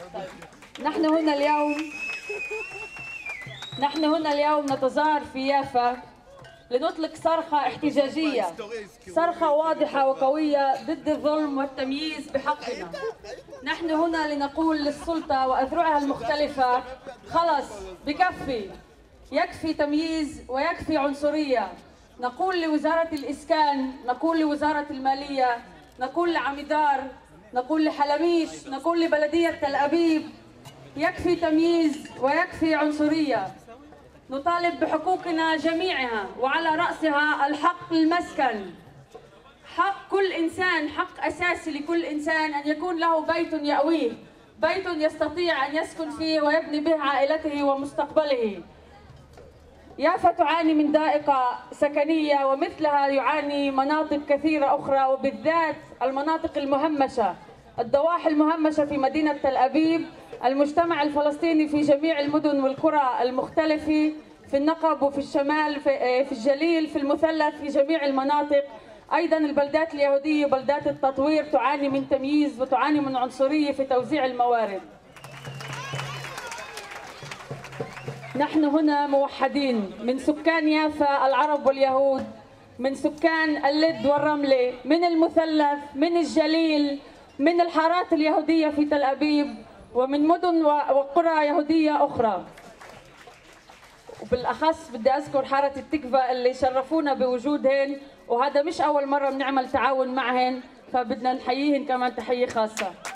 نحن هنا اليوم نتظاهر في يافا لنطلق صرخة احتجاجية، صرخة واضحة وقوية ضد الظلم والتمييز بحقنا. نحن هنا لنقول للسلطة وأذرعها المختلفة: خلص، بكفي، يكفي تمييز ويكفي عنصرية. نقول لوزارة الإسكان، نقول لوزارة المالية، نقول لعميدار، نقول لحلميش، نقول لبلدية تل أبيب: يكفي تمييز ويكفي عنصرية. نطالب بحقوقنا جميعها وعلى رأسها الحق للمسكن. حق كل إنسان، حق أساسي لكل إنسان أن يكون له بيت يأويه، بيت يستطيع أن يسكن فيه ويبني به عائلته ومستقبله. يافا تعاني من ضائقة سكنية ومثلها يعاني مناطق كثيرة أخرى، وبالذات المناطق المهمشة، الضواحي المهمشة في مدينة تل أبيب، المجتمع الفلسطيني في جميع المدن والقرى المختلفة، في النقب وفي الشمال، في الجليل، في المثلث، في جميع المناطق. أيضا البلدات اليهودية وبلدات التطوير تعاني من تمييز وتعاني من عنصرية في توزيع الموارد. نحن هنا موحدين من سكان يافا العرب واليهود، من سكان اللد والرملة، من المثلث، من الجليل، من الحارات اليهودية في تل أبيب، ومن مدن وقرى يهودية أخرى. وبالأخص بدي أذكر حارة التكفى اللي شرفونا بوجودهن، وهذا مش أول مرة بنعمل تعاون معهن، فبدنا نحييهن كمان تحية خاصة.